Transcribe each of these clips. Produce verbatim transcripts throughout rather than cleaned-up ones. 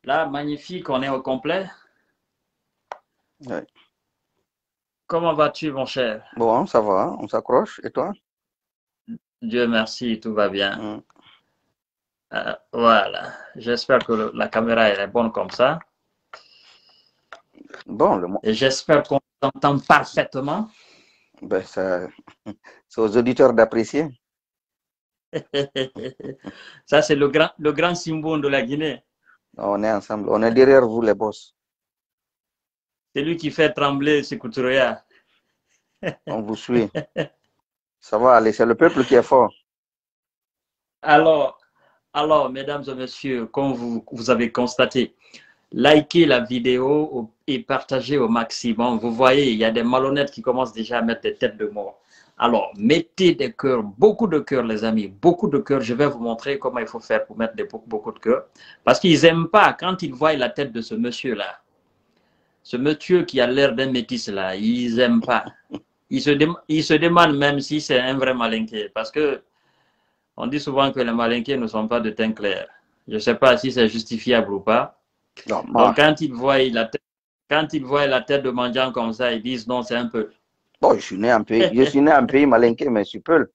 Là, magnifique, on est au complet. Ouais. Comment vas-tu, mon cher? Bon, ça va, on s'accroche. Et toi? Dieu merci, tout va bien. Hmm. Euh, voilà. J'espère que le- la caméra elle est bonne comme ça. Bon, le, mo- Et j'espère qu'on t'entend parfaitement. ben, ça- c'est aux auditeurs d'apprécier. Ça, c'est le grand, le grand symbole de la Guinée. On est ensemble. On est derrière vous, les boss. C'est lui qui fait trembler ce Couturier. On vous suit. Ça va aller. C'est le peuple qui est fort. Alors, alors, mesdames et messieurs, comme vous, vous avez constaté, likez la vidéo et partagez au maximum. Vous voyez, il y a des malhonnêtes qui commencent déjà à mettre des têtes de mort. Alors, mettez des cœurs, beaucoup de cœurs, les amis, beaucoup de cœurs. Je vais vous montrer comment il faut faire pour mettre des, beaucoup, beaucoup de cœurs. Parce qu'ils n'aiment pas, quand ils voient la tête de ce monsieur-là, ce monsieur qui a l'air d'un métis là, ils n'aiment pas. Ils se, ils se demandent même si c'est un vrai malinqué. Parce que on dit souvent que les malinqués ne sont pas de teint clair. Je ne sais pas si c'est justifiable ou pas. Non, moi, Donc, quand ils voient la tête, quand ils voient la tête de mendiant comme ça, ils disent non, c'est un peu. bon, je suis né en pays, je suis né en pays malinqué, mais je suis peu.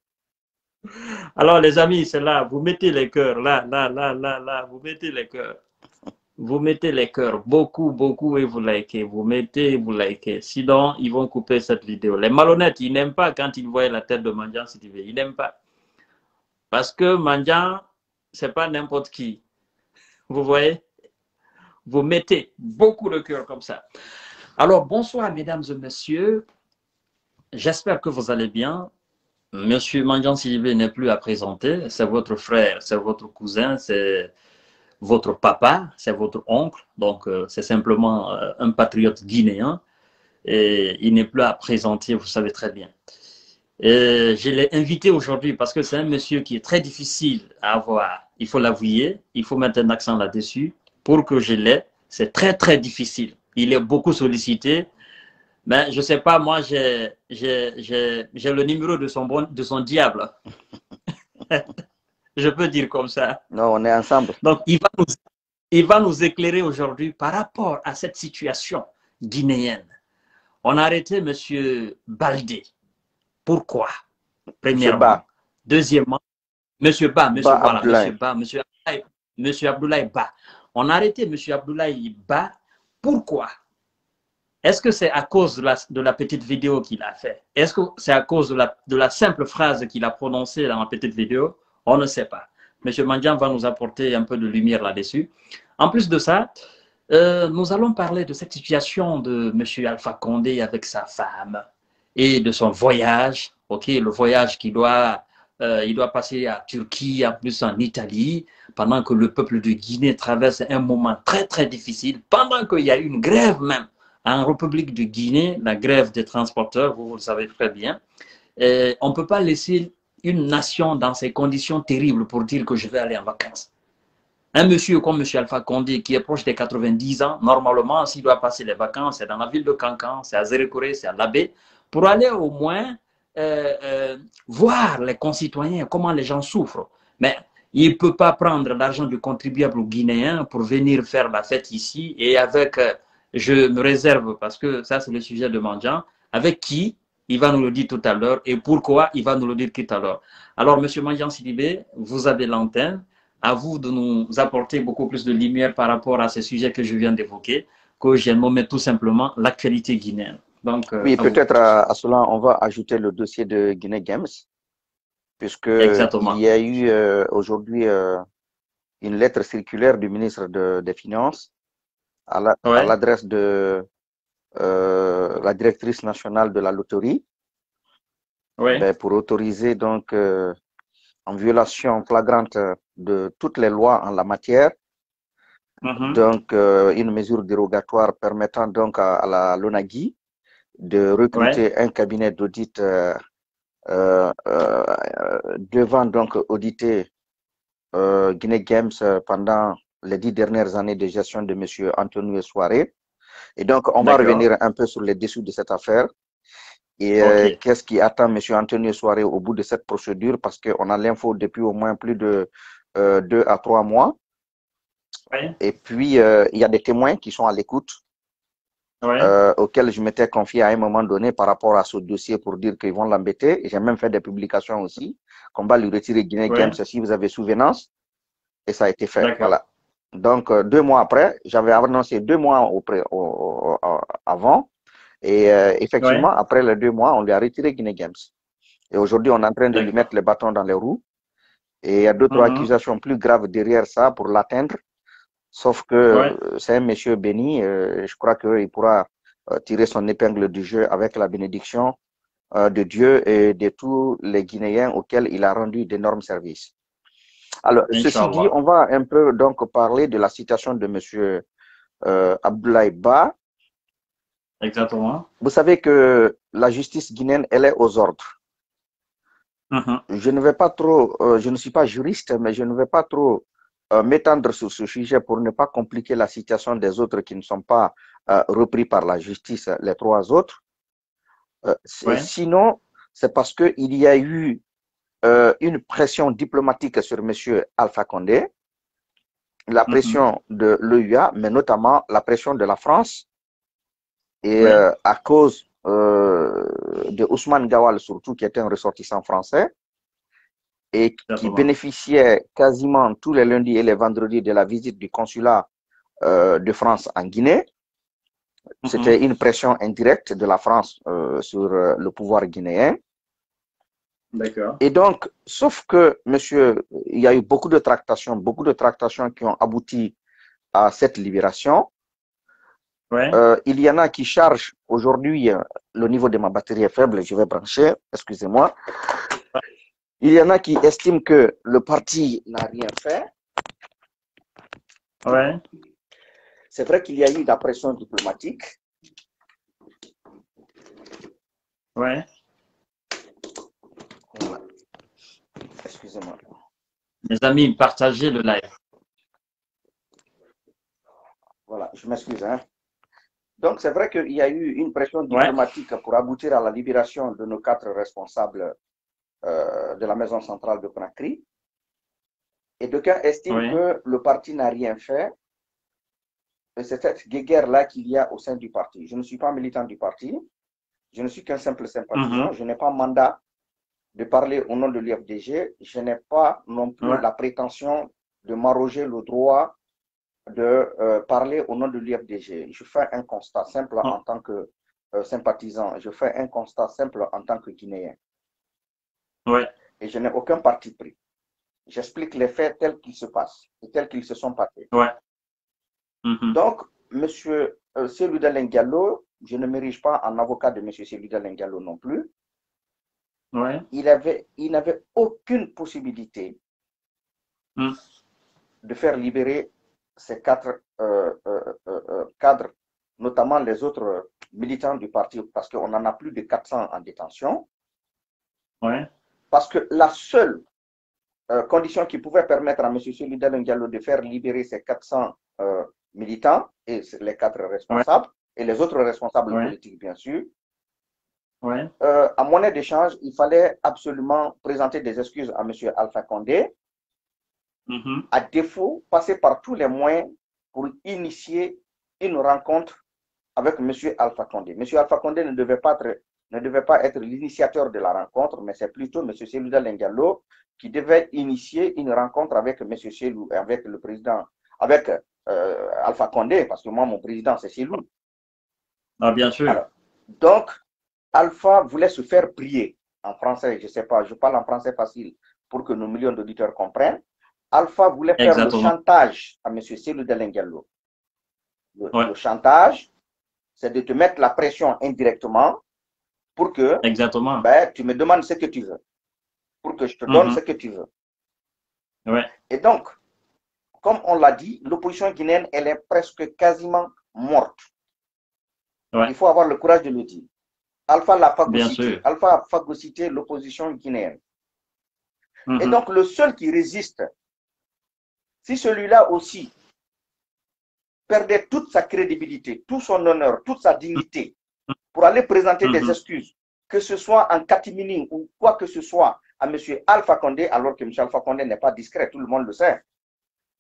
Alors, les amis, c'est là, vous mettez les cœurs, là, là, là, là, là, vous mettez les cœurs. Vous mettez les cœurs, beaucoup, beaucoup, et vous likez. Vous mettez, vous likez. Sinon, ils vont couper cette vidéo. Les malhonnêtes, ils n'aiment pas quand ils voient la tête de mendiant, si tu veux. Ils n'aiment pas. Parce que mendiant, c'est pas n'importe qui. Vous voyez? Vous mettez beaucoup de cœur comme ça. Alors, bonsoir, mesdames et messieurs. J'espère que vous allez bien. Monsieur Mandian Sidibé n'est plus à présenter. C'est votre frère, c'est votre cousin, c'est votre papa, c'est votre oncle. Donc, euh, c'est simplement euh, un patriote guinéen. Et il n'est plus à présenter, vous savez très bien. Et je l'ai invité aujourd'hui parce que c'est un monsieur qui est très difficile à avoir. Il faut l'avouer, il faut mettre un accent là-dessus. Pour que je l'aie, c'est très, très difficile. Il est beaucoup sollicité. Mais je ne sais pas, moi, j'ai le numéro de son, bon, de son diable. Je peux dire comme ça. Non, on est ensemble. Donc, il va nous, il va nous éclairer aujourd'hui par rapport à cette situation guinéenne. On a arrêté M. Baldé. Pourquoi? Monsieur Premièrement. Ba, Deuxièmement, M. Ba, Ba monsieur, voilà, Abdoulaye. M. Ba, M. Abdoulaye, M. Abdoulaye Ba. On a arrêté M. Abdoulaye Ba. Pourquoi? Est-ce que c'est à cause de la, de la petite vidéo qu'il a fait? Est-ce que c'est à cause de la, de la simple phrase qu'il a prononcée dans la petite vidéo? On ne sait pas. M. Mandian va nous apporter un peu de lumière là-dessus. En plus de ça, euh, nous allons parler de cette situation de M. Alpha Condé avec sa femme et de son voyage. Ok, le voyage qui doit, euh, il doit passer à Turquie, en plus en Italie, pendant que le peuple de Guinée traverse un moment très très difficile, pendant qu'il y a une grève même en République de Guinée, la grève des transporteurs, vous, vous le savez très bien. Et on ne peut pas laisser une nation dans ces conditions terribles pour dire que je vais aller en vacances. Un monsieur comme M. Alpha Condé, qui est proche des quatre-vingt-dix ans, normalement, s'il doit passer les vacances, c'est dans la ville de Cancan, c'est à Zérékoré, c'est à Labé, pour aller au moins euh, euh, voir les concitoyens, comment les gens souffrent. Mais il ne peut pas prendre l'argent du contribuable guinéen pour venir faire la fête ici et avec, euh, je me réserve, parce que ça c'est le sujet de Mandian, avec qui, il va nous le dire tout à l'heure, et pourquoi, il va nous le dire tout à l'heure. Alors, M. Mandian Sidibé, vous avez l'antenne. À vous de nous apporter beaucoup plus de lumière par rapport à ces sujets que je viens d'évoquer, que j'ai nommé tout simplement l'actualité guinéenne. Donc, euh, Oui, à vous. peut-être à, à cela, on va ajouter le dossier de Guinée Games, puisque il Exactement. y a eu euh, aujourd'hui euh, une lettre circulaire du ministre de, des Finances à l'adresse Ouais. la, de euh, la directrice nationale de la loterie, Ouais. ben, pour autoriser donc euh, en violation flagrante de toutes les lois en la matière, Mhm. donc euh, une mesure dérogatoire permettant donc à, à la l'ONAGI de Ouais. recruter un cabinet d'audit euh, euh, euh, devant donc auditer euh, Guinée Games pendant les dix dernières années de gestion de M. Antonio Soare. Et donc, on va D'accord. revenir un peu sur les dessous de cette affaire. Et euh, OK. qu'est-ce qui attend M. Antonio Soare au bout de cette procédure? Parce qu'on a l'info depuis au moins plus de euh, deux à trois mois. Ouais. Et puis, euh, il y a des témoins qui sont à l'écoute, Ouais. euh, auxquels je m'étais confié à un moment donné par rapport à ce dossier pour dire qu'ils vont l'embêter. J'ai même fait des publications aussi, qu'on va lui retirer Guinée Ouais. Games si vous avez souvenance. Et ça a été fait. D'accord. Voilà. Donc, euh, deux mois après, j'avais annoncé deux mois au, au, au, avant. Et euh, effectivement, Ouais. après les deux mois, on lui a retiré Guinée Games. Et aujourd'hui, on est en train de lui D'accord. mettre les bâtons dans les roues. Et il y a d'autres Mhm. accusations plus graves derrière ça pour l'atteindre. Sauf que Ouais. euh, c'est un monsieur béni. Euh, je crois qu'il pourra euh, tirer son épingle du jeu avec la bénédiction euh, de Dieu et de tous les Guinéens auxquels il a rendu d'énormes services. Alors, ceci dit, Inch'Allah. on va un peu donc parler de la situation de monsieur euh, Abdoulaye Ba. Exactement. Vous savez que la justice guinéenne, elle est aux ordres. Mhm. Je ne vais pas trop, euh, je ne suis pas juriste, mais je ne vais pas trop euh, m'étendre sur ce sujet pour ne pas compliquer la situation des autres qui ne sont pas euh, repris par la justice, les trois autres. Euh, Ouais. sinon, c'est parce qu'il y a eu euh, une pression diplomatique sur M. Alpha Condé, la Mhm. pression de l'E U A, mais notamment la pression de la France, et Ouais. euh, à cause euh, de Ousmane Gawal, surtout, qui était un ressortissant français, et qui Exactement. bénéficiait quasiment tous les lundis et les vendredis de la visite du consulat euh, de France en Guinée. C'était Mhm. une pression indirecte de la France euh, sur euh, le pouvoir guinéen. D'accord. Et donc, sauf que, monsieur, il y a eu beaucoup de tractations, beaucoup de tractations qui ont abouti à cette libération. Ouais. Euh, il y en a qui chargent aujourd'hui, euh, le niveau de ma batterie est faible, je vais brancher, excusez-moi. Il y en a qui estiment que le parti n'a rien fait. Ouais. C'est vrai qu'il y a eu de la pression diplomatique. Ouais. Voilà. Excusez-moi. Mes amis, partagez le live. Voilà, je m'excuse. Hein. Donc, c'est vrai qu'il y a eu une pression Ouais. diplomatique pour aboutir à la libération de nos quatre responsables euh, de la maison centrale de Conakry. Et d'aucuns estiment Ouais. que le parti n'a rien fait. Et c'est cette guerre-là qu'il y a au sein du parti. Je ne suis pas militant du parti. Je ne suis qu'un simple sympathisant. Mhm. Je n'ai pas mandat de parler au nom de l'U F D G. Je n'ai pas non plus Ouais. la prétention de m'arroger le droit de euh, parler au nom de l'U F D G. Je fais un constat simple Oh. en tant que euh, sympathisant. Je fais un constat simple en tant que Guinéen. Ouais. Et je n'ai aucun parti pris. J'explique les faits tels qu'ils se passent et tels qu'ils se sont passés. Ouais. Mhm. Donc, M. Euh, Selouda Lengallo, je ne m'érige pas en avocat de M. Selouda Lengallo non plus. Ouais. Il avait, il n'avait aucune possibilité Mm. de faire libérer ces quatre euh, euh, euh, cadres, notamment les autres militants du parti, parce qu'on en a plus de quatre cents en détention. Ouais. Parce que la seule euh, condition qui pouvait permettre à M. Selouda Lengallo de faire libérer ces quatre cents euh, militants et les quatre Ouais. responsables, et les autres responsables Ouais. politiques, bien sûr, Ouais. euh, à monnaie d'échange, il fallait absolument présenter des excuses à M. Alpha Condé. Mhm. À défaut, passer par tous les moyens pour initier une rencontre avec M. Alpha Condé. M. Alpha Condé ne devait pas être, ne devait pas être l'initiateur de la rencontre, mais c'est plutôt M. Selouda Lengallo qui devait initier une rencontre avec M. Selou, avec le président, avec euh, Alpha Condé, parce que moi, mon président, c'est Selou. Ah, bien sûr. Alors, donc, Alpha voulait se faire prier en français, je ne sais pas, je parle en français facile pour que nos millions d'auditeurs comprennent. Alpha voulait faire le Exactement. chantage à M. Selouda Lengallo. Le, Ouais. le chantage, c'est de te mettre la pression indirectement pour que Exactement. ben, tu me demandes ce que tu veux, pour que je te donne Mhm. ce que tu veux. Ouais. Et donc, comme on l'a dit, l'opposition guinéenne, elle est presque quasiment morte. Ouais. Il faut avoir le courage de le dire. Alpha l'a Bien phagocyté. sûr. Alpha a phagocyté l'opposition guinéenne. Et Mhm. donc, le seul qui résiste, si celui-là aussi perdait toute sa crédibilité, tout son honneur, toute sa dignité, pour aller présenter des Mhm. excuses, que ce soit en catimini ou quoi que ce soit, à M. Alpha Condé, alors que M. Alpha Condé n'est pas discret, tout le monde le sait.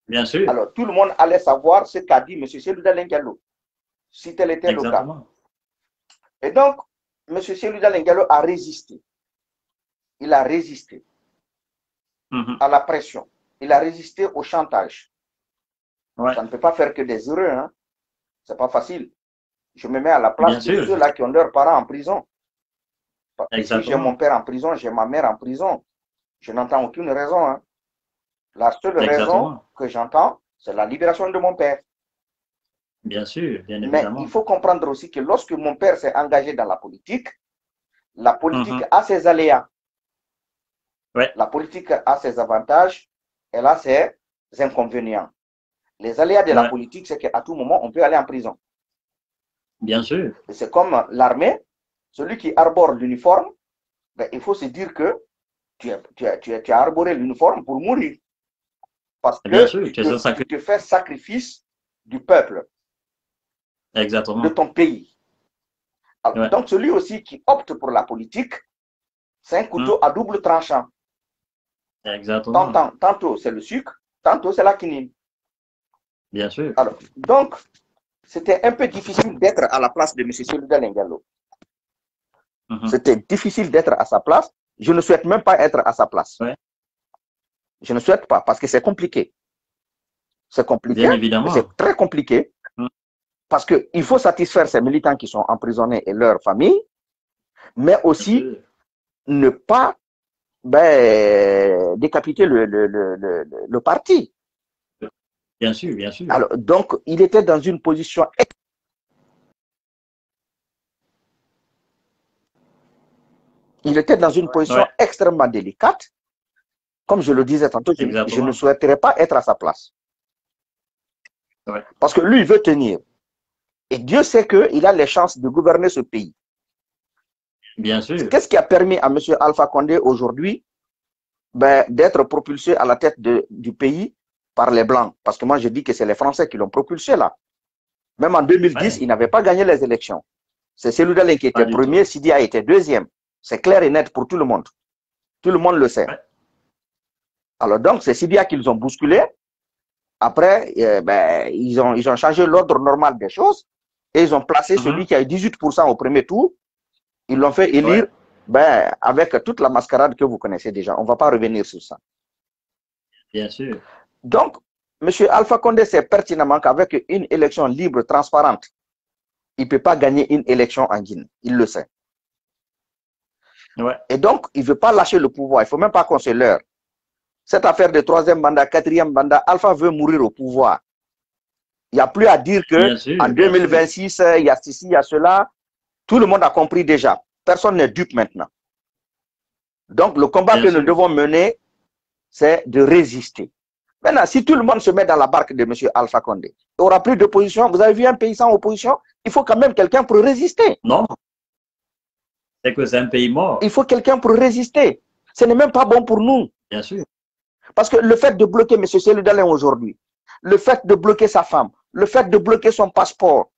Bien sûr. Alors, tout le monde allait savoir ce qu'a dit M. Selouda Lengalo, si tel était Exactement. le cas. Et donc, M. Selouda Lengalo a résisté. Il a résisté Mm-hmm. à la pression. Il a résisté au chantage. Ouais. Ça ne peut pas faire que des heureux. Hein. Ce n'est pas facile. Je me mets à la place Bien de sûr. ceux-là qui ont leurs parents en prison. Et si j'ai Exactement. mon père en prison, j'ai ma mère en prison, je n'entends aucune raison. Hein. La seule raison Exactement. que j'entends, c'est la libération de mon père. Bien sûr, bien Mais évidemment. il faut comprendre aussi que lorsque mon père s'est engagé dans la politique, la politique Mhm. a ses aléas. Ouais. La politique a ses avantages, elle a ses inconvénients. Les aléas de la Ouais. politique, c'est qu'à tout moment, on peut aller en prison. Bien sûr. C'est comme l'armée, celui qui arbore l'uniforme, ben, il faut se dire que tu as, tu as, tu as, tu as arboré l'uniforme pour mourir. Parce Bien que sûr, tu tu es te, un sacré- tu te fais sacrifice du peuple, de Exactement. ton pays. Alors, Ouais. donc, celui aussi qui opte pour la politique, c'est un couteau à double tranchant. Exactement. Tantôt, tantôt c'est le sucre, tantôt c'est la quinine. Bien sûr. Alors, donc, c'était un peu difficile d'être à la place de M. Selouda Lengalo. Mhm. C'était difficile d'être à sa place. Je ne souhaite même pas être à sa place. Ouais. Je ne souhaite pas parce que c'est compliqué. C'est compliqué, Bien évidemment. c'est très compliqué Mhm. parce qu'il faut satisfaire ces militants qui sont emprisonnés et leurs familles, mais aussi Bien sûr. ne pas ben, décapiter le, le, le, le, le parti. Bien sûr, bien sûr. Alors, donc, il était dans une position il était dans une position Ouais. extrêmement délicate. Comme je le disais tantôt, je, je Exactement. ne souhaiterais pas être à sa place. Ouais. Parce que lui, il veut tenir. Et Dieu sait qu'il a les chances de gouverner ce pays. Bien sûr. Qu'est-ce qui a permis à M. Alpha Condé aujourd'hui ben, d'être propulsé à la tête de, du pays par les Blancs? Parce que moi, je dis que c'est les Français qui l'ont propulsé là. Même en deux mille dix, Ouais. il n'avait pas gagné les élections. C'est Selouda qui était Pas du premier, tout. Sidi a été deuxième. C'est clair et net pour tout le monde. Tout le monde le sait. Ouais. Alors donc, c'est Sidia qu'ils ont bousculé. Après, euh, ben, ils, ont, ils ont changé l'ordre normal des choses et ils ont placé Mhm. celui qui a eu dix-huit pour cent au premier tour. Ils l'ont fait élire Ouais. ben, avec toute la mascarade que vous connaissez déjà. On ne va pas revenir sur ça. Bien sûr. Donc, M. Alpha Condé sait pertinemment qu'avec une élection libre, transparente, il ne peut pas gagner une élection en Guinée. Il le sait. Ouais. Et donc, il ne veut pas lâcher le pouvoir. Il ne faut même pas qu'on se leurre. Cette affaire de troisième mandat, quatrième mandat, Alpha veut mourir au pouvoir. Il n'y a plus à dire Bien que sûr. en Bien deux mille vingt-six, il y a ceci, il y a cela. Tout le monde a compris déjà. Personne n'est dupe maintenant. Donc, le combat Bien que sûr. nous devons mener, c'est de résister. Maintenant, si tout le monde se met dans la barque de M. Alpha Condé, il aura plus d'opposition. Vous avez vu un pays sans opposition? Il faut quand même quelqu'un pour résister. Non. C'est que c'est un pays mort. Il faut quelqu'un pour résister. Ce n'est même pas bon pour nous. Bien sûr. Parce que le fait de bloquer M. Seloudalin aujourd'hui, le fait de bloquer sa femme, le fait de bloquer son passeport,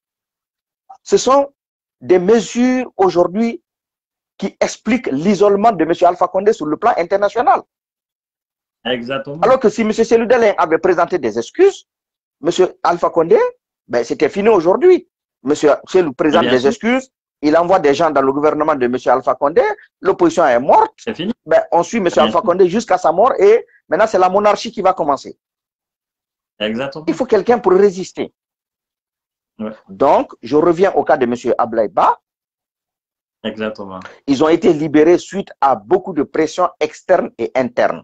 ce sont des mesures aujourd'hui qui expliquent l'isolement de M. Alpha Condé sur le plan international. Exactement. Alors que si M. Seloudalin avait présenté des excuses, M. Alpha Condé, ben, c'était fini aujourd'hui. M. Selou présente Bien des sûr. excuses, il envoie des gens dans le gouvernement de M. Alpha Condé, l'opposition est morte, C'est fini. ben, on suit M. Bien Alpha sûr. Condé jusqu'à sa mort et maintenant c'est la monarchie qui va commencer. Exactement. Il faut quelqu'un pour résister. Ouais. Donc, je reviens au cas de M. Ablaye Ba. Exactement. Ils ont été libérés suite à beaucoup de pression externe et interne.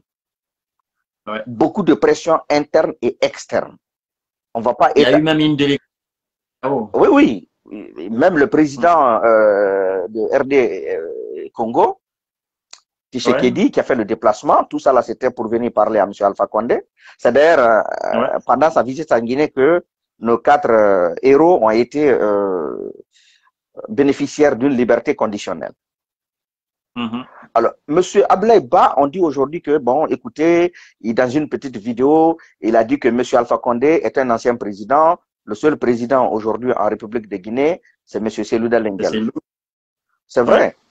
Ouais. Beaucoup de pression interne et externe. On va pas Il y a être... eu même une délégation. Oh. Oui, oui. Même le président euh, de R D euh, Congo, Tshisekedi, ouais. qui a fait le déplacement, tout ça là, c'était pour venir parler à M. Alpha Condé. C'est d'ailleurs euh, ouais. pendant sa visite en Guinée que nos quatre euh, héros ont été euh, bénéficiaires d'une liberté conditionnelle. Mm-hmm. Alors, M. Ablaye Ba, on dit aujourd'hui que, bon, écoutez, il, dans une petite vidéo, il a dit que M. Alpha Condé est un ancien président. Le seul président aujourd'hui en République de Guinée, c'est M. Selouda Lengalo. C'est vrai. Ouais.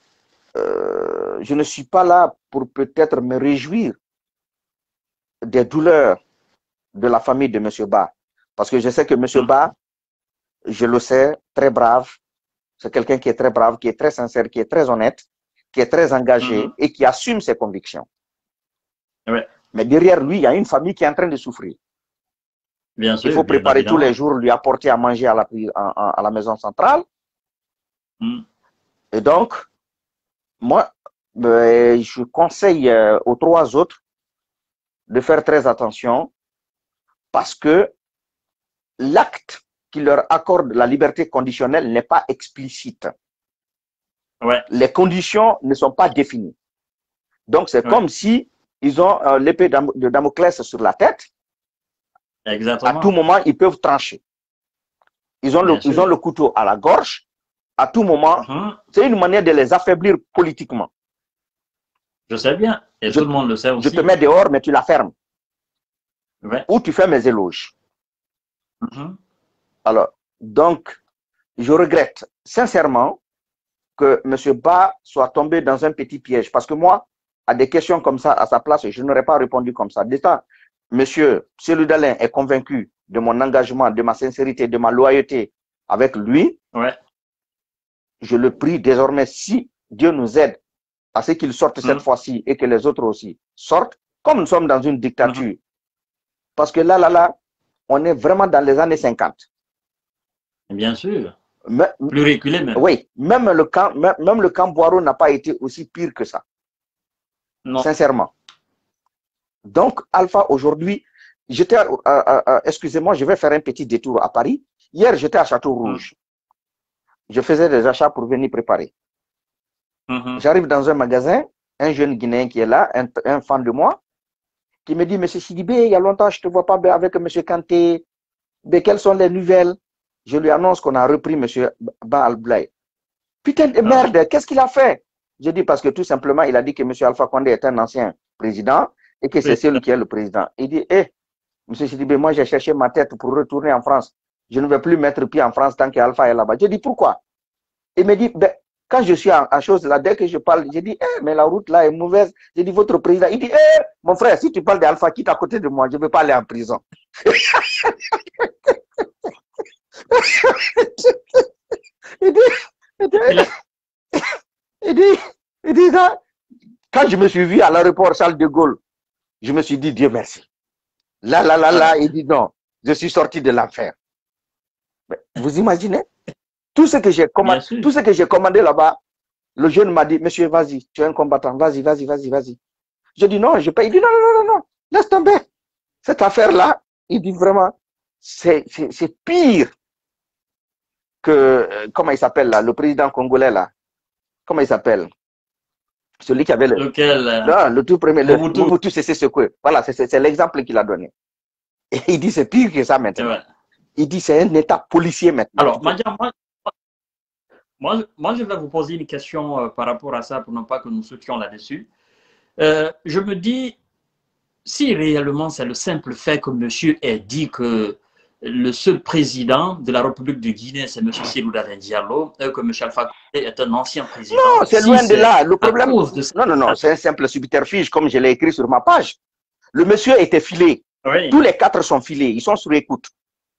Euh, je ne suis pas là pour peut-être me réjouir des douleurs de la famille de M. Ba. Parce que je sais que M. Mm. Ba, je le sais, très brave. C'est quelqu'un qui est très brave, qui est très sincère, qui est très honnête, qui est très engagé Mm-hmm. et qui assume ses convictions. Ouais. Mais derrière lui, il y a une famille qui est en train de souffrir. Bien sûr, il faut préparer bien tous les jours, lui apporter à manger à la, à, à la maison centrale. Mm. Et donc, moi, euh, je conseille euh, aux trois autres de faire très attention parce que l'acte qui leur accorde la liberté conditionnelle n'est pas explicite. Ouais. Les conditions ne sont pas définies. Donc, c'est Ouais. comme si ils ont euh, l'épée de Damoclès sur la tête. Exactement. À tout moment, ils peuvent trancher. Ils ont, le, ils ont le couteau à la gorge. À tout moment, mm-hmm. c'est une manière de les affaiblir politiquement. Je sais bien. Et je, tout le monde le sait aussi. Je te mets dehors, mais tu la fermes. Ouais. Ou tu fais mes éloges. Mm-hmm. Alors, donc, je regrette sincèrement que M. Ba soit tombé dans un petit piège. Parce que moi, à des questions comme ça, à sa place, je n'aurais pas répondu comme ça. D'état, M. Seloudalin est convaincu de mon engagement, de ma sincérité, de ma loyauté avec lui. Ouais. Je le prie désormais, si Dieu nous aide à ce qu'il sorte cette mm. fois-ci et que les autres aussi sortent, comme nous sommes dans une dictature. Mm-hmm. Parce que là, là, là, on est vraiment dans les années cinquante. Bien sûr. Mais, plus reculé même. Oui, même le camp, même, même le camp Boiro n'a pas été aussi pire que ça. Non. Sincèrement. Donc, Alpha, aujourd'hui, j'étais, euh, euh, euh, excusez-moi, je vais faire un petit détour à Paris. Hier, j'étais à Château-Rouge. Mm. Je faisais des achats pour venir préparer. Mm-hmm. J'arrive dans un magasin, un jeune Guinéen qui est là, un, un fan de moi, qui me dit, Monsieur Sidibé, il y a longtemps, je ne te vois pas avec Monsieur Kanté. Mais quelles sont les nouvelles? Je lui annonce qu'on a repris Monsieur Ba Al-Blay. Putain de merde, ah. Qu'est-ce qu'il a fait? Je dis parce que tout simplement, il a dit que Monsieur Alpha Condé est un ancien président et que c'est celui qui est le président. Il dit, hé, hey, Monsieur Sidibé, moi j'ai cherché ma tête pour retourner en France. Je ne vais plus mettre pied en France tant qu'Alpha est là-bas. Je dis, pourquoi? Il me dit, ben, quand je suis en, en chose là, dès que je parle, je dis, eh, mais la route là est mauvaise. Je dis, votre président, il dit, eh, mon frère, si tu parles d'Alpha qui est à côté de moi, je ne vais pas aller en prison. il dit, il dit, il dit, il dit ça. Quand je me suis vu à l'aéroport Charles de Gaulle, je me suis dit, Dieu merci. Là, là, là, là, il dit, non, je suis sorti de l'enfer. Vous imaginez? Tout ce que j'ai commandé, tout ce que j'ai commandé là-bas, le jeune m'a dit, monsieur, vas-y, tu es un combattant, vas-y, vas-y, vas-y, vas-y. Je dis non, je paye. Il dit non, non, non, non, laisse tomber. Cette affaire-là, il dit vraiment, c'est pire que, comment il s'appelle là, le président congolais là. Comment il s'appelle? Celui qui avait le. Lequel? Non, le tout premier, le Mobutu Sese Seko. Voilà, c'est l'exemple qu'il a donné. Et il dit c'est pire que ça maintenant. Ouais. Il dit c'est un état policier maintenant. Alors, Mandia, moi, moi, moi, je vais vous poser une question euh, par rapport à ça pour ne pas que nous sautions là-dessus. Euh, je me dis, si réellement c'est le simple fait que monsieur ait dit que le seul président de la République de Guinée, c'est M. Seloudalin Diallo, et que M. Alpha Condé est un ancien président. Non, c'est si loin de là. Le problème, de... non, non, non, c'est un simple subterfuge, comme je l'ai écrit sur ma page. Le monsieur était filé. Oui. Tous les quatre sont filés. Ils sont sur écoute.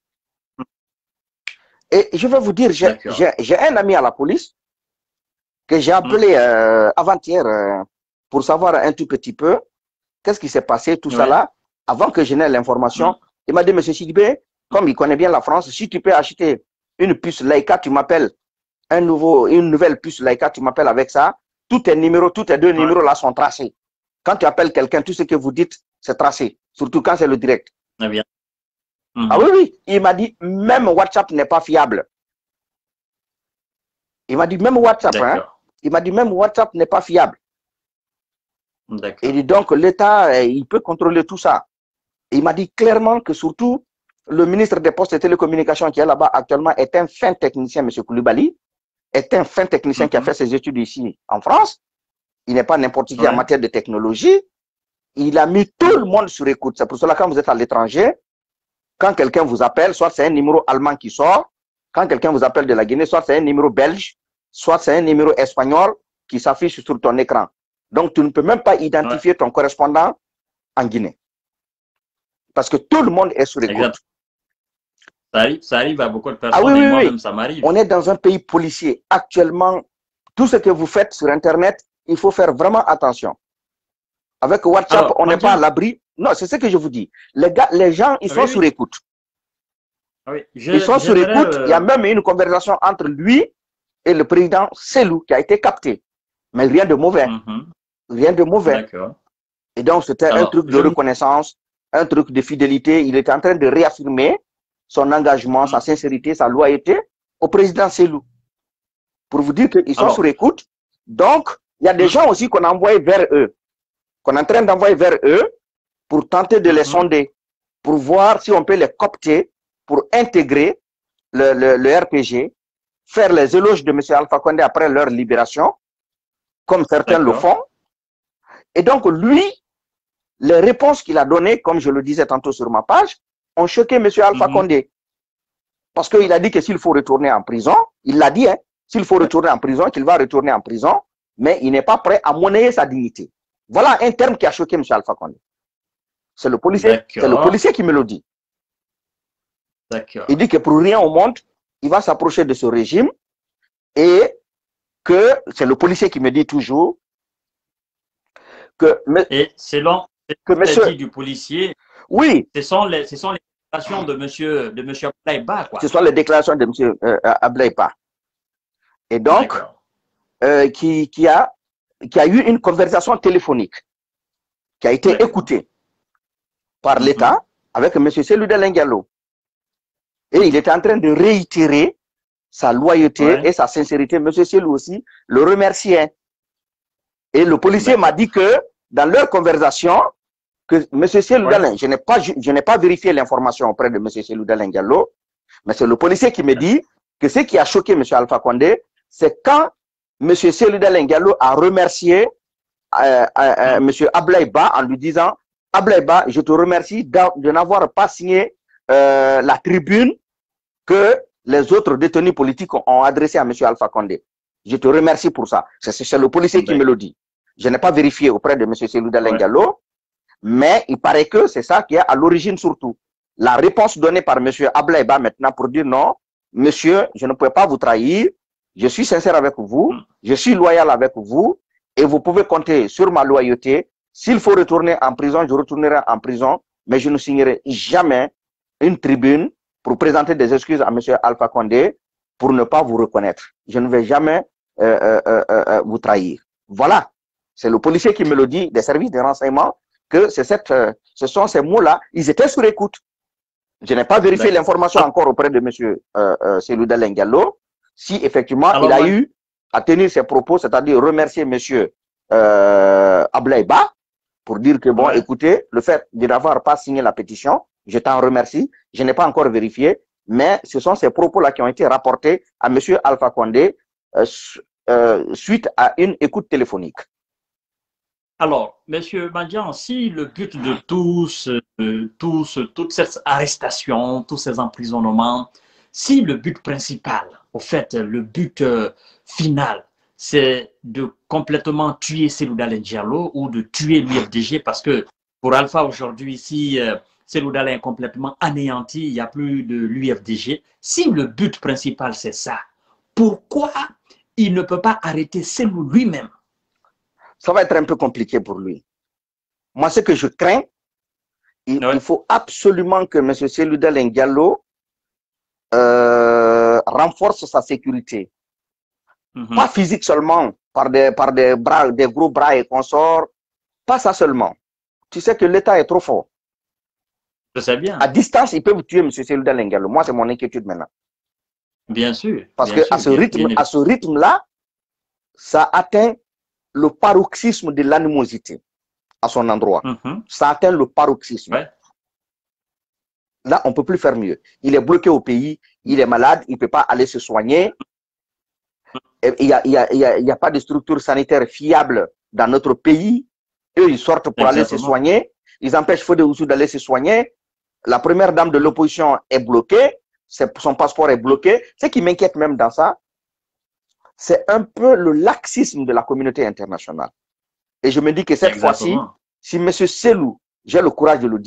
Et je vais vous dire, j'ai un ami à la police que j'ai appelé euh, avant-hier euh, pour savoir un tout petit peu qu'est-ce qui s'est passé, tout oui. ça là, avant que je n'ai l'information. Mm. Il m'a dit, monsieur Sidibé, comme il connaît bien la France, si tu peux acheter une puce Leica, tu m'appelles un nouveau, une nouvelle puce Leica, tu m'appelles avec ça. Tous tes numéros, tous tes deux ouais. numéros là sont tracés. Quand tu appelles quelqu'un, tout ce que vous dites, c'est tracé. Surtout quand c'est le direct. Ah, bien. Mm-hmm. Ah oui, oui. Il m'a dit, même WhatsApp n'est pas fiable. Il m'a dit, même WhatsApp, hein. Il m'a dit, même WhatsApp n'est pas fiable. Il dit donc, l'État, il peut contrôler tout ça. Et il m'a dit clairement que surtout, le ministre des Postes et Télécommunications qui est là-bas actuellement est un fin technicien, M. Koulibaly, est un fin technicien mm-hmm. qui a fait ses études ici en France. Il n'est pas n'importe qui ouais. en matière de technologie. Il a mis tout le monde sur écoute. C'est pour cela que quand vous êtes à l'étranger, quand quelqu'un vous appelle, soit c'est un numéro allemand qui sort, quand quelqu'un vous appelle de la Guinée, soit c'est un numéro belge, soit c'est un numéro espagnol qui s'affiche sur ton écran. Donc, tu ne peux même pas identifier ouais. ton correspondant en Guinée. Parce que tout le monde est sur écoute. Exact. Ça arrive, ça arrive à beaucoup de personnes, Ah oui, et oui, moi-même, oui. ça m'arrive. On est dans un pays policier. Actuellement, tout ce que vous faites sur Internet, il faut faire vraiment attention. Avec WhatsApp, Alors, on n'est pas à Mandiang, l'abri. Non, c'est ce que je vous dis. Les gars, les gens, ils sont oui, sur oui, écoute. oui. Ils Je- sont sur J'aimerais, écoute. Il y a euh, même une conversation entre lui et le président Selou qui a été captée. Mais rien de mauvais. mhm, Rien de mauvais. d'accord. Et donc, c'était un Alors, truc de je, reconnaissance, un truc de fidélité. Il était en train de réaffirmer son engagement, sa sincérité, sa loyauté au président Selou. Pour vous dire qu'ils sont alors, sur écoute. Donc, il y a des mhm, gens aussi qu'on a envoyés vers eux, qu'on est en train d'envoyer vers eux pour tenter de les mhm, sonder, pour voir si on peut les coopter, pour intégrer le, le, le R P G, faire les éloges de M. Alpha Condé après leur libération, comme certains le d'accord. font. Et donc, lui, les réponses qu'il a données, comme je le disais tantôt sur ma page, ont choqué M. Alpha Mhm, Condé. Parce qu'il a dit que s'il faut retourner en prison, il l'a dit, hein, s'il faut retourner en prison, qu'il va retourner en prison, mais il n'est pas prêt à monnayer sa dignité. Voilà un terme qui a choqué M. Alpha Condé. C'est le policier, c'est le d'accord, policier qui me le dit. d'accord. Il dit que pour rien au monde, il va s'approcher de ce régime et que c'est le policier qui me dit toujours que, Et selon que les monsieur, dits du policier, oui, ce sont les, ce sont les déclarations de monsieur, de monsieur Abdoulaye Ba, ce quoi. sont les déclarations de M. Euh, Abdoulaye Ba. Et donc, D'accord. euh, qui, qui, a, qui a eu une conversation téléphonique, qui a été D'accord. écoutée par Mhm, l'État avec M. Selou Dalein Diallo. Et il était en train de réitérer sa loyauté ouais, et sa sincérité. M. Selou aussi le remerciait. Et le policier m'a d'accord. dit que dans leur conversation, que M. Selou Ouais, Dalein, je n'ai pas, je n'ai pas vérifié l'information auprès de M. Selou Dalein Diallo, mais c'est le policier qui me dit que ce qui a choqué M. Alpha Condé, c'est quand M. Selou Dalein Diallo a remercié euh, euh, euh, M. Abdoulaye Ba en lui disant « Abdoulaye Ba, je te remercie de n'avoir pas signé euh, la tribune que les autres détenus politiques ont adressée à M. Alpha Condé. Je te remercie pour ça. » C'est le policier qui me le dit. Je n'ai pas vérifié auprès de M. Selou Dalein Diallo, mais il paraît que c'est ça qui est à l'origine surtout. La réponse donnée par M. Abdoulaye Ba maintenant pour dire non, monsieur, je ne peux pas vous trahir, je suis sincère avec vous, je suis loyal avec vous, et vous pouvez compter sur ma loyauté. S'il faut retourner en prison, je retournerai en prison, mais je ne signerai jamais une tribune pour présenter des excuses à M. Alpha Condé pour ne pas vous reconnaître. Je ne vais jamais euh, euh, euh, vous trahir. Voilà, c'est le policier qui me le dit, des services de renseignement, que cette, euh, ce sont ces mots-là, ils étaient sur écoute. Je n'ai pas vérifié l'information encore auprès de M. Euh, euh, Selou Dalein Diallo, si effectivement alors, il a moi... eu à tenir ses propos, c'est-à-dire remercier M. Euh, Abdoulaye Ba pour dire que, bon, ouais. écoutez, le fait de n'avoir pas signé la pétition, je t'en remercie, je n'ai pas encore vérifié, mais ce sont ces propos-là qui ont été rapportés à M. Alpha Condé euh, euh, suite à une écoute téléphonique. Alors, Monsieur Mandiang, si le but de tous, euh, tous, toute cette arrestation, tous ces emprisonnements, si le but principal, au fait, le but euh, final, c'est de complètement tuer Selou Dalein Diallo ou de tuer l'U F D G, parce que pour Alpha aujourd'hui, si euh, Selou Dalein est complètement anéanti, il n'y a plus de l'U F D G. Si le but principal, c'est ça, pourquoi il ne peut pas arrêter Selou lui-même? Ça va être un peu compliqué pour lui. Moi, ce que je crains, il, ouais. il faut absolument que M. Selou Dalein Diallo euh, renforce sa sécurité. Mm-hmm. Pas physique seulement, par des, par des, bras, des gros bras et consorts, pas ça seulement. Tu sais que l'État est trop fort. Je sais bien. À distance, ils peuvent tuer M. Selou Dalein Diallo. Moi, c'est mon inquiétude maintenant. Bien sûr. Parce bien que sûr, à ce bien, rythme, bien à ce rythme-là, ça atteint le paroxysme de l'animosité à son endroit. Mm-hmm. Ça atteint le paroxysme. Ouais. Là, on ne peut plus faire mieux. Il est bloqué au pays, il est malade, il ne peut pas aller se soigner. Il n'y a, il y a, il y a, il y a pas de structure sanitaire fiable dans notre pays. Eux, ils sortent pour Exactement. aller se soigner. Ils empêchent Fodé Oussou d'aller se soigner. La première dame de l'opposition est bloquée. Son passeport est bloqué. Ce qui m'inquiète même dans ça, c'est un peu le laxisme de la communauté internationale. Et je me dis que cette fois-ci, si M. Selou, j'ai le courage de le dire,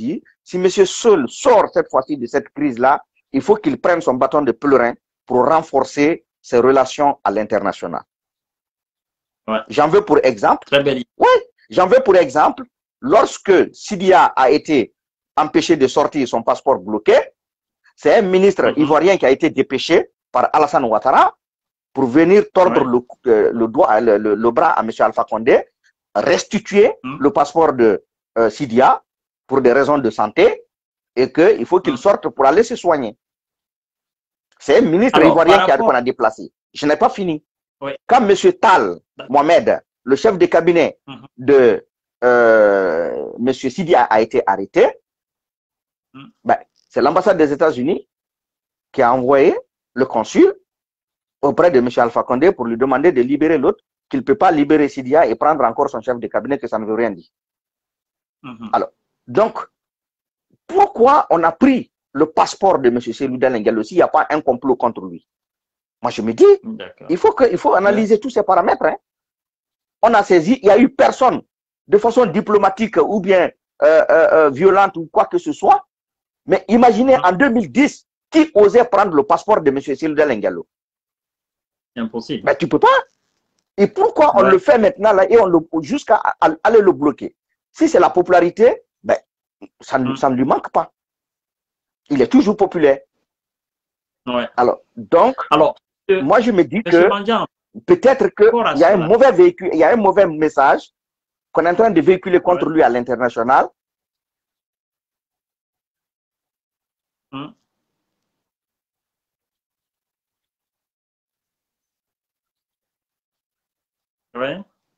si M. Seul sort cette fois-ci de cette crise-là, il faut qu'il prenne son bâton de pèlerin pour renforcer ses relations à l'international. Ouais. J'en veux pour exemple. Très belle idée. Oui, j'en veux pour exemple, lorsque Sidia a été empêché de sortir, son passeport bloqué, c'est un ministre Mm-hmm. ivoirien qui a été dépêché par Alassane Ouattara pour venir tordre Ouais. le, euh, le, doigt, le, le, le bras à M. Alpha Condé, restituer Mm. le passeport de euh, Sidia pour des raisons de santé et qu'il faut qu'il Mm. sorte pour aller se soigner. C'est un ministre Alors, ivoirien par qui a- rapport- qu'on a déplacé. Je n'ai pas fini. Oui. Quand M. Tal Mohamed, le chef de cabinet Mhm. de euh, M. Sidia a été arrêté, Mm. ben, c'est l'ambassade des États-Unis qui a envoyé le consul auprès de M. Alpha Condé pour lui demander de libérer l'autre, qu'il ne peut pas libérer Sidia et prendre encore son chef de cabinet, que ça ne veut rien dire. Mhm. Alors, donc, pourquoi on a pris le passeport de M. Cellou Dalein Diallo s'il n'y a pas un complot contre lui? Moi, je me dis, D'accord. il faut, que, il faut analyser tous ces paramètres. Hein. On a saisi, il n'y a eu personne de façon diplomatique ou bien euh, euh, euh, violente ou quoi que ce soit. Mais imaginez Mhm. en deux mille dix, qui osait prendre le passeport de M. Cellou Dalein Diallo? Impossible. Ben, tu ne peux pas. Et pourquoi on Ouais. le fait maintenant là et on le jusqu'à aller le bloquer? Si c'est la popularité, ben, ça, ne- Mm. ça ne lui manque pas. Il est toujours populaire. Ouais. Alors, donc, Alors, euh, moi je me dis Monsieur que Mandian, peut-être rapport à qu'il y a un cela. mauvais véhicule, il y a un mauvais message qu'on est en train de véhiculer contre Ouais. lui à l'international. Mm. Ouais.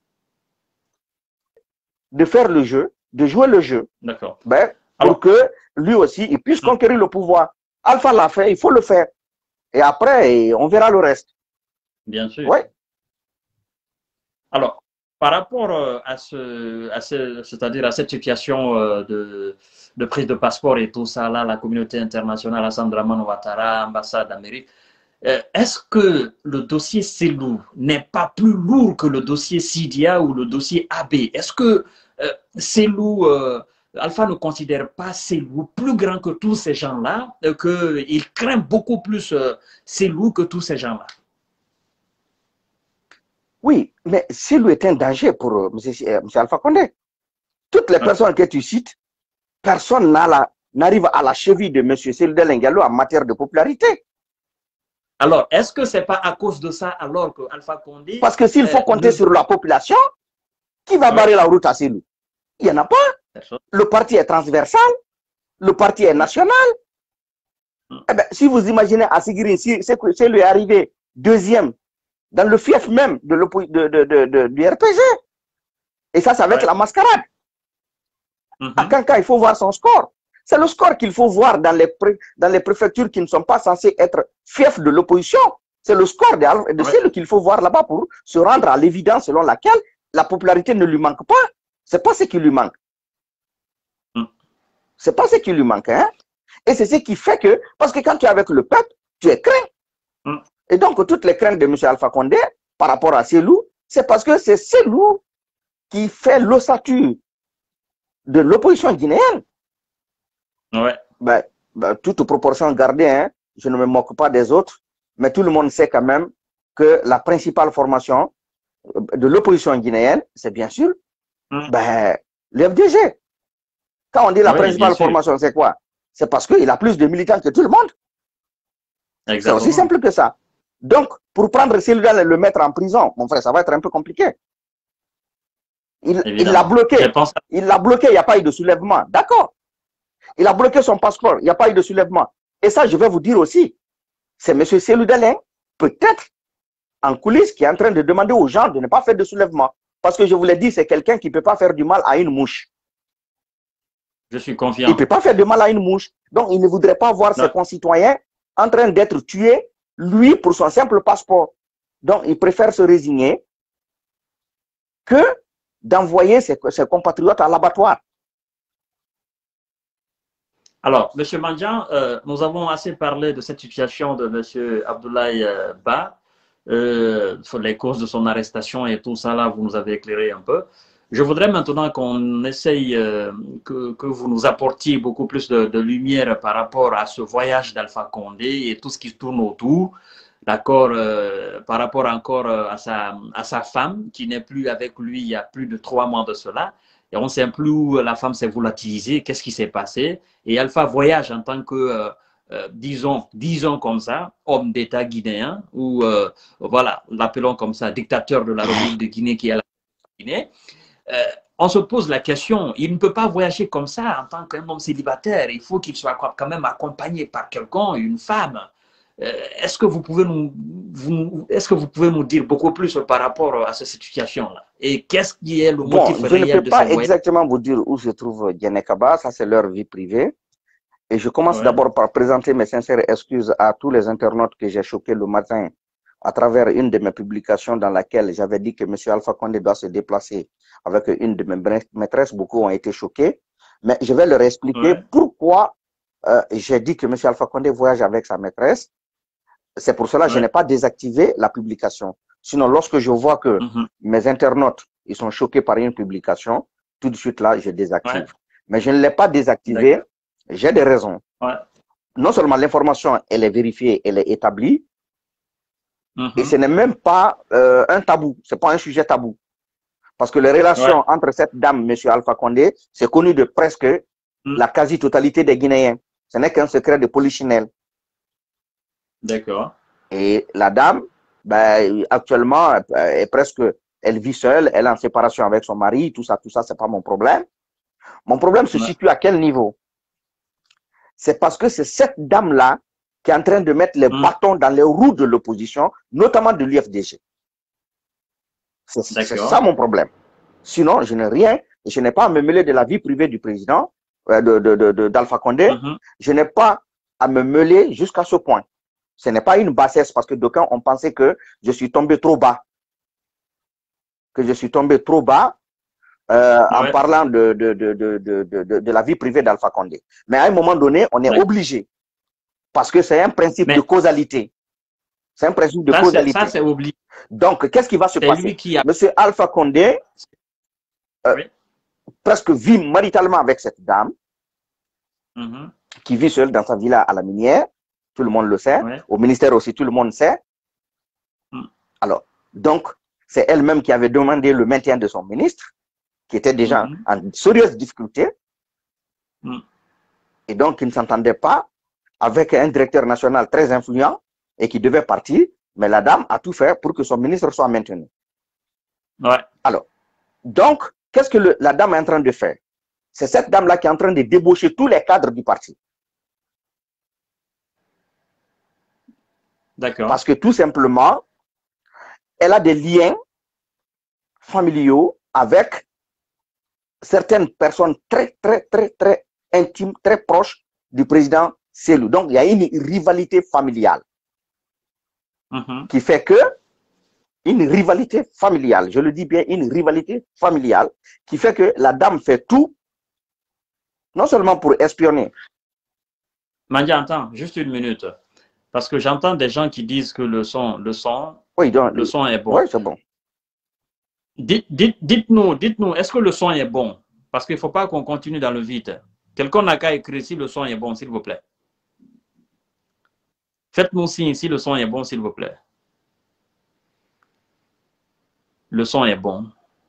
De faire le jeu, de jouer le jeu, D'accord. ben, pour Alors- que lui aussi, il puisse Mm. conquérir le pouvoir. Alpha l'a fait, il faut le faire. Et après, on verra le reste. Bien sûr. Ouais. Alors, par rapport euh, à ce, à ce, c'est-à-dire à cette situation euh, de, de prise de passeport et tout ça, là, la communauté internationale, Alassane Dramane Ouattara, ambassade d'Amérique, euh, est-ce que le dossier Cellou n'est pas plus lourd que le dossier Sidia ou le dossier A B? Est-ce que euh, Cellou, euh, Alpha ne considère pas Cellou plus grand que tous ces gens-là, euh, qu'il craint beaucoup plus euh, Cellou que tous ces gens-là? Oui, mais Cellou est un danger pour euh, M. Alpha Condé. Toutes les Ah. personnes que tu cites, personne n'arrive à la cheville de M. Cellou Dalein Diallo en matière de popularité. Alors, est-ce que ce n'est pas à cause de ça alors que Alpha Condé... Parce que s'il faut euh, compter ne- sur la population, qui va Ouais. barrer la route à Cellou? Il n'y en a pas. Personne. Le parti est transversal, le parti est national. Mm. Eh ben, si vous imaginez à Sigiri, si Cellou est arrivé deuxième dans le fief même de de, de, de, de, du R P G, et ça, ça va Ouais. être la mascarade. Mhm. À Kanka, il faut voir son score. C'est le score qu'il faut voir dans les, pré, dans les préfectures qui ne sont pas censées être fiefs de l'opposition. C'est le score de, de Ouais. celle qu'il faut voir là-bas pour se rendre à l'évidence selon laquelle la popularité ne lui manque pas. C'est pas ce qui lui manque. Mm. C'est pas ce qui lui manque. Hein? Et c'est ce qui fait que, parce que quand tu es avec le peuple, tu es craint. Mm. Et donc, toutes les craintes de M. Alpha Condé par rapport à Cellou, c'est parce que c'est Cellou qui fait l'ossature de l'opposition guinéenne. Ouais. Ben, ben, toute proportion gardée, hein, je ne me moque pas des autres, mais tout le monde sait quand même que la principale formation de l'opposition guinéenne, c'est bien sûr Mm. ben, l'F D G. Quand on dit la Oui, principale bien sûr. formation, c'est quoi? C'est parce qu'il a plus de militants que tout le monde. C'est Exactement. aussi simple que ça. Donc, pour prendre celui-là et le mettre en prison, mon frère, ça va être un peu compliqué. Il Évidemment. l'a bloqué. Je pense- Il l'a bloqué, il n'y a pas eu de soulèvement. D'accord. Il a bloqué son passeport, il n'y a pas eu de soulèvement. Et ça, je vais vous dire aussi, c'est M. Cellou Dalein, peut-être en coulisses, qui est en train de demander aux gens de ne pas faire de soulèvement. Parce que je vous l'ai dit, c'est quelqu'un qui ne peut pas faire du mal à une mouche. Je suis Il confiant. ne peut pas faire de mal à une mouche. Donc, il ne voudrait pas voir Non. ses concitoyens en train d'être tués, lui, pour son simple passeport. Donc, il préfère se résigner que d'envoyer ses, ses compatriotes à l'abattoir. Alors, M. Mandian, euh, nous avons assez parlé de cette situation de M. Abdoulaye euh, Ba, euh, sur les causes de son arrestation et tout ça, là, vous nous avez éclairé un peu. Je voudrais maintenant qu'on essaye, euh, que, que vous nous apportiez beaucoup plus de, de lumière par rapport à ce voyage d'Alpha Condé et tout ce qui tourne autour. D'accord, euh, par rapport encore à sa, à sa femme qui n'est plus avec lui il y a plus de trois mois de cela. Et on ne sait plus où la femme s'est volatilisée, qu'est-ce qui s'est passé. Et Alpha voyage en tant que, euh, euh, disons, disons comme ça, homme d'État guinéen, ou euh, voilà, l'appelons comme ça, dictateur de la République de Guinée qui est la Guinée. Euh, on se pose la question, il ne peut pas voyager comme ça en tant qu'un homme célibataire. Il faut qu'il soit quand même accompagné par quelqu'un, une femme. Euh, est-ce que vous pouvez nous, vous, est-ce que vous pouvez nous dire beaucoup plus par rapport à cette situation-là? Et qu'est-ce qui est le Bon, motif je réel ne peux de pas ce voyage? exactement vous dire où se trouve Diané Kaba, ça c'est leur vie privée. Et je commence Ouais. d'abord par présenter mes sincères excuses à tous les internautes que j'ai choqués le matin à travers une de mes publications dans laquelle j'avais dit que M. Alpha Condé doit se déplacer avec une de mes maîtresses. Beaucoup ont été choqués. Mais je vais leur expliquer Ouais. pourquoi euh, j'ai dit que M. Alpha Condé voyage avec sa maîtresse. C'est pour cela que Ouais. je n'ai pas désactivé la publication. Sinon, lorsque je vois que Mm-hmm. mes internautes ils sont choqués par une publication, tout de suite là, je désactive. Ouais. Mais je ne l'ai pas désactivé. J'ai des raisons. Ouais. Non seulement l'information, elle est vérifiée, elle est établie, Mm-hmm. et ce n'est même pas euh, un tabou, ce n'est pas un sujet tabou. Parce que les relations Ouais. entre cette dame, M. Alpha Condé, c'est connu de presque Mm. la quasi-totalité des Guinéens. Ce n'est qu'un secret de polichinelle. D'accord. Et la dame, ben, actuellement, est presque, elle vit seule, elle est en séparation avec son mari, tout ça, tout ça, c'est pas mon problème. Mon problème se Ouais. situe à quel niveau? C'est parce que c'est cette dame-là qui est en train de mettre les Mm. bâtons dans les roues de l'opposition, notamment de l'U F D G. C'est c'est ça mon problème. Sinon, je n'ai rien, je n'ai pas à me mêler de la vie privée du président, euh, de, de, de, de, d'Alpha Condé. Mm-hmm. Je n'ai pas à me mêler jusqu'à ce point. Ce n'est pas une bassesse parce que d'aucuns ont pensé que je suis tombé trop bas. Que je suis tombé trop bas euh, Ouais. en parlant de, de, de, de, de, de, de la vie privée d'Alpha Condé. Mais à un moment donné, on est Ouais. obligé. Parce que c'est un principe Mais de causalité. C'est un principe de ça, causalité. ça, c'est obligé. Donc, qu'est-ce qui va se C'est passer? lui qui a. Monsieur Alpha Condé, euh, Oui. presque vit maritalement avec cette dame, Mm-hmm. qui vit seule dans sa villa à la minière. Tout le monde le sait. Ouais. Au ministère aussi, tout le monde sait. Mm. Alors, donc, c'est elle-même qui avait demandé le maintien de son ministre, qui était déjà Mm-hmm. en sérieuse difficulté. Mm. Et donc, il ne s'entendait pas avec un directeur national très influent et qui devait partir. Mais la dame a tout fait pour que son ministre soit maintenu. Ouais. Alors, donc, qu'est-ce que le, la dame est en train de faire? C'est cette dame-là qui est en train de débaucher tous les cadres du parti. D'accord. Parce que tout simplement, elle a des liens familiaux avec certaines personnes très, très, très, très intimes, très proches du président Cellou. Donc, il y a une rivalité familiale Mm-hmm. qui fait que, une rivalité familiale, je le dis bien, une rivalité familiale qui fait que la dame fait tout, non seulement pour espionner. Mandi, attends, juste une minute. Parce que j'entends des gens qui disent que le son, le son, Oui, donc, le son est bon. oui, c'est bon. Dites, dites, dites-nous, dites-nous, est-ce que le son est bon? Parce qu'il ne faut pas qu'on continue dans le vide. Quelqu'un n'a qu'à écrire si le son est bon, s'il vous plaît. Faites-nous signe si le son est bon, s'il vous plaît. Le son est bon.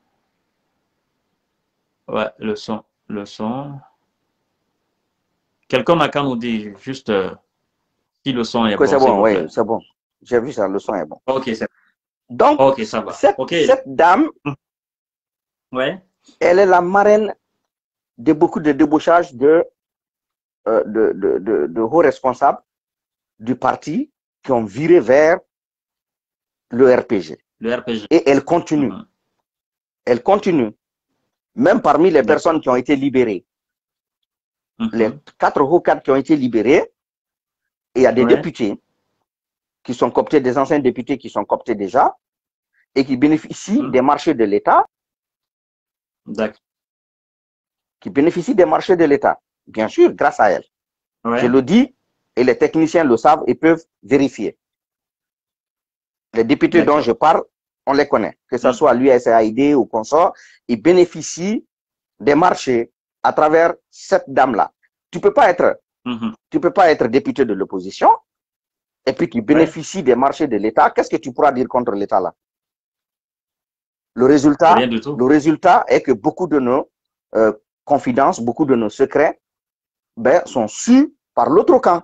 Ouais, le son, le son. Quelqu'un n'a qu'à nous dire juste euh, si le son est Oui, bon, c'est s'il bon, vous plaît. oui, c'est bon. J'ai vu ça, le son est bon. Ok, c'est Donc, ok, ça va. cette, Ok. cette dame, Ouais. elle est la marraine de beaucoup de débauchages de, euh, de, de, de, de hauts responsables du parti qui ont viré vers le R P G. Le R P G. Et elle continue. Mm-hmm. Elle continue. Même parmi les personnes qui ont été libérées. Mm-hmm. Les quatre hauts cadres qui ont été libérés, il y a des Ouais. députés qui sont cooptés, des anciens députés qui sont cooptés déjà, et qui bénéficient Mm. des marchés de l'État, D'accord. qui bénéficient des marchés de l'État, bien sûr, grâce à elle. Ouais. Je le dis, et les techniciens le savent et peuvent vérifier. Les députés dont je parle on les connaît, que ce Mm. soit l'U S A I D ou consort, ils bénéficient des marchés à travers cette dame-là. Tu peux pas être, Mhm. tu peux pas être député de l'opposition et puis tu bénéficies des marchés de l'État. Qu'est-ce que tu pourras dire contre l'État là? Le résultat, Rien du tout. le résultat est que beaucoup de nos euh, confidences, beaucoup de nos secrets ben, sont sus par l'autre camp.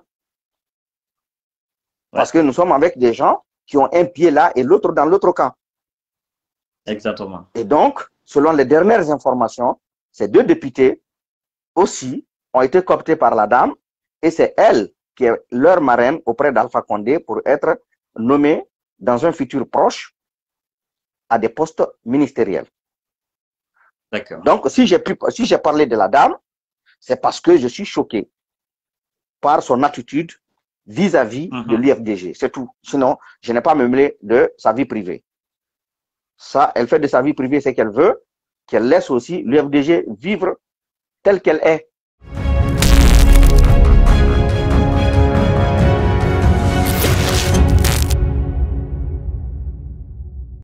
Parce que nous sommes avec des gens qui ont un pied là et l'autre dans l'autre camp. Exactement. Et donc, selon les dernières informations, ces deux députés aussi ont été cooptés par la dame et c'est elle qui est leur marraine auprès d'Alpha Condé pour être nommée dans un futur proche à des postes ministériels. D'accord. Donc, si j'ai pu, si j'ai parlé de la dame, c'est parce que je suis choqué par son attitude vis-à-vis Mhm. de l'U F D G. C'est tout. Sinon, je n'ai pas à me mêler de sa vie privée. Ça, elle fait de sa vie privée ce qu'elle veut, qu'elle laisse aussi l'U F D G vivre telle qu'elle est.